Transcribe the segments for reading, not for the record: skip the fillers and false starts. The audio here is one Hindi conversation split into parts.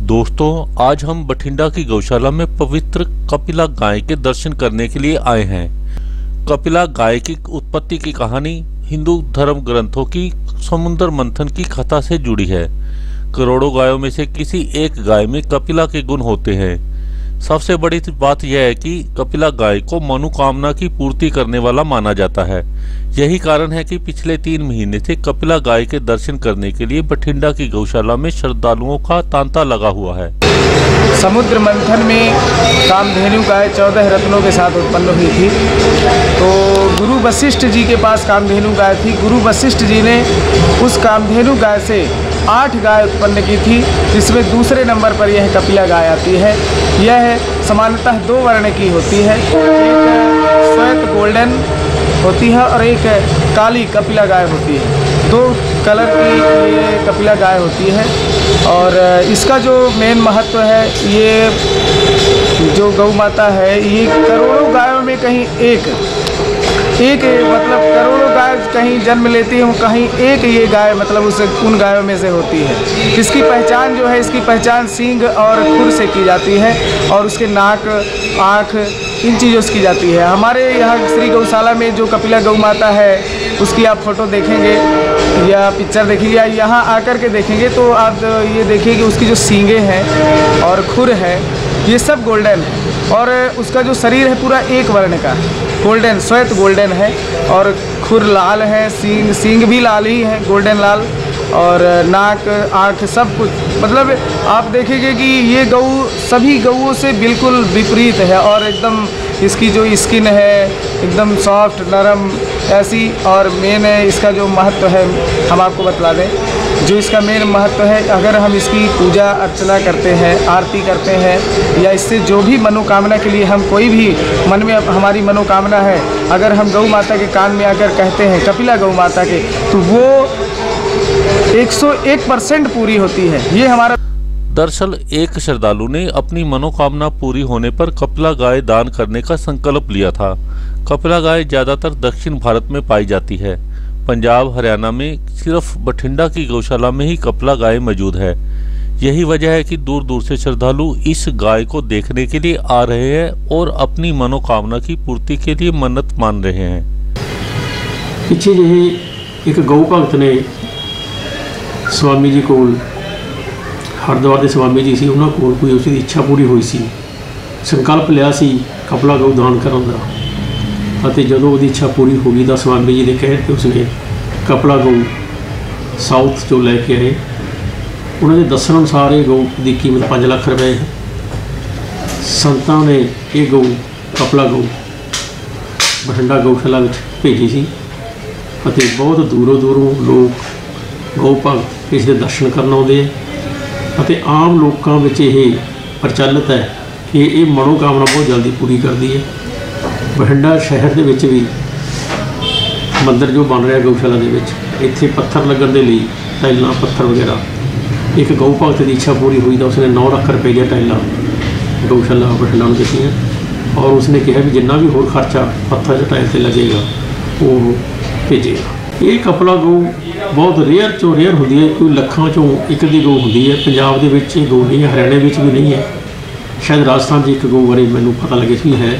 दोस्तों, आज हम बठिंडा की गौशाला में पवित्र कपिला गाय के दर्शन करने के लिए आए हैं। कपिला गाय की उत्पत्ति की कहानी हिंदू धर्म ग्रंथों की समुद्र मंथन की कथा से जुड़ी है। करोड़ों गायों में से किसी एक गाय में कपिला के गुण होते हैं। सबसे बड़ी बात यह है कि कपिला गाय को मनोकामना की पूर्ति करने वाला माना जाता है। यही कारण है कि पिछले 3 महीने से कपिला गाय के दर्शन करने के लिए बठिंडा की गौशाला में श्रद्धालुओं का तांता लगा हुआ है। समुद्र मंथन में कामधेनु गाय 14 रत्नों के साथ उत्पन्न हुई थी। तो गुरु वशिष्ठ जी के पास कामधेनु गाय थी। गुरु वशिष्ठ जी ने उस कामधेनु गाय से 8 गाय उत्पन्न की थी, जिसमें दूसरे नंबर पर यह कपिला गाय आती है। यह सामान्यतः 2 वर्ण की होती है, एक श्वेत गोल्डन होती है और एक काली कपिला गाय होती है। 2 कलर की ये कपिला गाय होती है। और इसका जो मेन महत्व है, ये जो गौ माता है, ये करोड़ों गायों में कहीं एक मतलब करोड़ों गाय कहीं जन्म लेती है, कहीं एक ये गाय मतलब उन गायों में से होती है। इसकी पहचान जो है, इसकी पहचान सींग और खुर से की जाती है और उसके नाक, आँख, इन चीज़ों से की जाती है। हमारे यहाँ श्री गौशाला में जो कपिला गौ माता है, उसकी आप फोटो देखेंगे या पिक्चर देखेंगे या यहाँ आकर के देखेंगे तो आप ये देखिए कि उसकी जो सींगे हैं और खुर है, ये सब गोल्डन है। और उसका जो शरीर है पूरा एक वर्ण का गोल्डन, श्वेत गोल्डन है। और खुर लाल है, सींग भी लाल ही है, गोल्डन लाल। और नाक, आँख, सब कुछ मतलब आप देखेंगे कि ये गौ सभी गौओं से बिल्कुल विपरीत है। और एकदम इसकी जो स्किन है एकदम सॉफ्ट, नरम ऐसी। और मेन है इसका जो महत्व है, हम आपको बतला दें, जो इसका मेन महत्व है, अगर हम इसकी पूजा अर्चना करते हैं, आरती करते हैं, या इससे जो भी मनोकामना के लिए हम कोई भी मन में हमारी मनोकामना है, अगर हम गौ माता के कान में आकर कहते हैं कपिला गौ माता के, तो वो 101% पूरी होती है। ये हमारा दरअसल एक श्रद्धालु ने अपनी मनोकामना पूरी होने पर कपिला गाय दान करने का संकल्प लिया था। कपिला गाय ज्यादातर दक्षिण भारत में पाई जाती है। पंजाब, हरियाणा में सिर्फ बठिंडा की गौशाला में ही कपिला गाय मौजूद है। यही वजह है कि दूर दूर से श्रद्धालु इस गाय को देखने के लिए आ रहे हैं और अपनी मनोकामना की पूर्ति के लिए मन्नत मान रहे हैं। पिछे जी एक गौ भगत ने स्वामी जी को, हरिद्वार के स्वामी जी से, उन्होंने कोल कोई उसकी इच्छा पूरी हुई सी, संकल्प लिया सी कपिला गौ दान करने का। जो वो इच्छा पूरी हो गई तो स्वामी जी ने कह के उसने कपिला गौ साउथ जो लैके आए। उन्होंने दसन अनुसार ये गौ की कीमत 5 लाख रुपए है। संतां ने ये गौ कपिला गौ बठिंडा गौशाला भेजी सी। बहुत दूरों दूरों लोग गौ भगत इस दर्शन करन आउंदे हैं। आम लोगों में ये प्रचलित है कि ये मनोकामना बहुत जल्दी पूरी करती है। बठिंडा शहर के भी मंदिर जो बन रहा गौशाला के इत्थे पत्थर लगन के लिए टाइलों, पत्थर वगैरह, एक गौ भगत की इच्छा पूरी हुई तो उसने 9 लाख रुपए दी टाइलों गौशाला बठिंडा में दी। और उसने कहा भी जिन्ना भी होर खर्चा पत्थर टाइल से लगेगा वो भेजेगा। ये कपिला गौ बहुत रेयर चो रेयर होती है, कोई लखों चों एक दी गौ होती है। पंजाब के गौ नहीं है, हरियाणे में भी नहीं है, शायद राजस्थान की एक गौ बारे मैनू पता लगे भी है।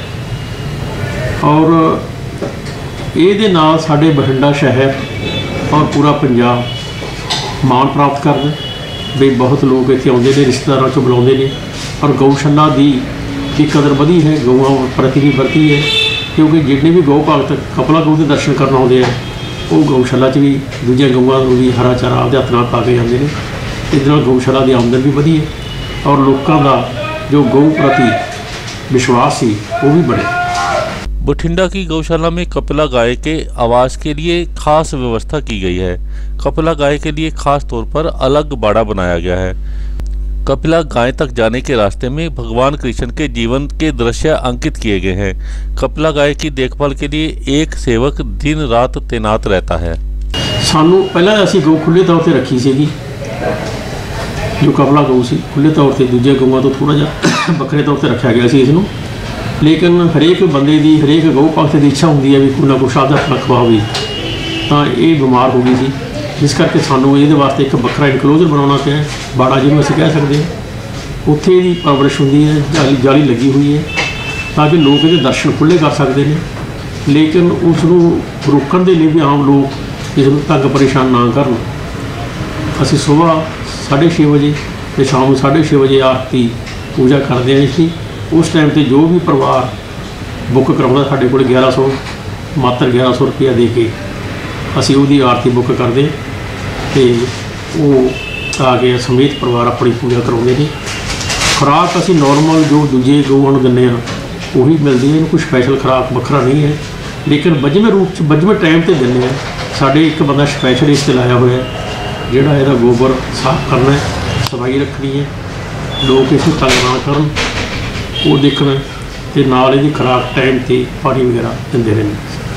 और ये नाल साडे बठिंडा शहर और पूरा पंजाब मान प्राप्त कर भी बहुत लोग इत्थे आउंदे ने, रिश्तेदारों चों बुलाउंदे ने। और गौशाला की कदर वधी है, गौआं प्रति भी बढ़ती है, क्योंकि जितने भी गौ भगत कपिला गौ के दर्शन करना आउंदे हैं वो गौशाला भी दूजिया गौआं को भी हरा चारा आपके हथ नाल पा के जाते हैं। इस गौशाला की आमदन भी वधी है और लोगों का जो गौ प्रति विश्वास सी वो भी बढ़े। बठिंडा की गौशाला में कपिला गाय के आवास के लिए खास व्यवस्था की गई है। कपिला गाय के लिए खास तौर पर अलग बाड़ा बनाया गया है। कपिला गाय तक जाने के रास्ते में भगवान कृष्ण के जीवन के दृश्य अंकित किए गए हैं। कपिला गाय की देखभाल के लिए एक सेवक दिन रात तैनात रहता है। सानू पहला असी गौ खुले तौर पर रखी सी, जो कपिला गौ सी खुले तौर पर दूजे गौआं तो थोड़ा जा बखरे तौर पर रखा गया सी इसनूं। लेकिन हरेक बंदे की, हरेक गौ भगत की इच्छा होंगी है भी कोई ना कुछ आधा अपना खवावे, तो ये बीमार हो गई सी। जिस करके सानू ये वास्ते एक बखरा इनकलोजर बनाना पिया, बाड़ा जिन्होंने असीं कह सकते हैं। ਉੱਥੇ ਇਹਦੀ ਪਰਵਰਿਸ਼ ਹੁੰਦੀ ਹੈ, ਜਾਲੀ ਲੱਗੀ ਹੋਈ ਹੈ ਤਾਂ ਕਿ ਲੋਕ ਇਹਦੇ ਦਰਸ਼ਨ ਖੁੱਲ੍ਹੇ ਕਰ ਸਕਦੇ ਨੇ। ਲੇਕਿਨ ਉਸ ਨੂੰ ਰੋਕਣ ਦੇ ਲਈ ਵੀ ਆਮ ਲੋਕ ਇਸ ਨੂੰ ਤੰਗ ਪਰੇਸ਼ਾਨ ਨਾ ਕਰਨ। ਅਸੀਂ ਸੁਬਾਹ 6:30 ਵਜੇ ਅਤੇ ਸ਼ਾਮ ਨੂੰ 6:30 ਵਜੇ ਆਰਤੀ ਪੂਜਾ ਕਰਦੇ ਹਾਂ ਜੀ। ਉਸ ਟਾਈਮ 'ਤੇ ਜੋ ਵੀ ਪਰਿਵਾਰ ਬੁੱਕ ਕਰਾਉਂਦਾ ਸਾਡੇ ਕੋਲ 1100 ਮਾਤਰ 1100 ਰੁਪਇਆ ਦੇ ਕੇ ਅਸੀਂ ਉਹਦੀ ਆਰਤੀ ਬੁੱਕ ਕਰਦੇ ਅਤੇ ਉਹ ਆ ਕੇ ਸਮੇਤ ਪਰਿਵਾਰ ਆਪਣੀ ਪੂਜਾ ਕਰਾਉਂਦੇ ਨੇ। ਖੁਰਾਕ ਅਸੀਂ ਨੋਰਮਲ ਜੋ ਦੂਜੇ ਗਊਆਂ ਨੂੰ ਦਿੰਦੇ ਹਾਂ ਉਹੀ ਮਿਲਦੀ ਹੈ, ਇਹਨੂੰ ਕੋਈ ਸਪੈਸ਼ਲ ਖੁਰਾਕ ਵੱਖਰਾ ਨਹੀਂ ਹੈ। ਲੇਕਿਨ 20ਵੇਂ ਰੂਪ 'ਚ 20ਵੇਂ ਟਾਈਮ 'ਤੇ ਦਿੰਦੇ ਹਾਂ। ਸਾਡੇ ਇੱਕ ਬੰਦਾ ਸਪੈਸ਼ਲ ਇਸ 'ਤੇ ਲਾਇਆ ਹੋਇਆ ਜਿਹੜਾ ਇਹਦਾ ਗੋਬਰ ਸਾਫ਼ ਕਰਨਾ, ਸਫਾਈ ਰੱਖਣੀ ਹੈ, ਲੋਕ ਇਸ ਨੂੰ ਤੰਗ ਨਾ ਕਰਨ, ਉਹ ਦੇਖਣਾ ਅਤੇ ਨਾਲ ਇਹਦੀ ਖੁਰਾਕ ਟਾਈਮ 'ਤੇ ਪਾਣੀ ਵਗੈਰਾ ਦਿੰਦੇ ਰਹਿੰਦੇ।